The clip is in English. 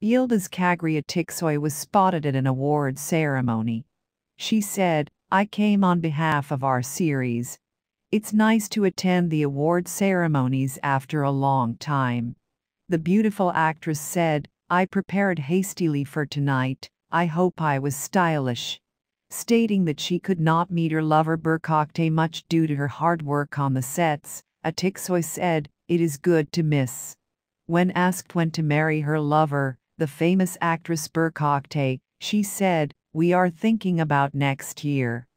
Yildiz Cagri Atiksoy was spotted at an award ceremony. She said, "I came on behalf of our series. It's nice to attend the award ceremonies after a long time." The beautiful actress said, "I prepared hastily for tonight. I hope I was stylish." Stating that she could not meet her lover Berk Oktay much due to her hard work on the sets, Atiksoy said, "It is good to miss." When asked when to marry her lover, the famous actress Berk Oktay, she said, "We are thinking about next year."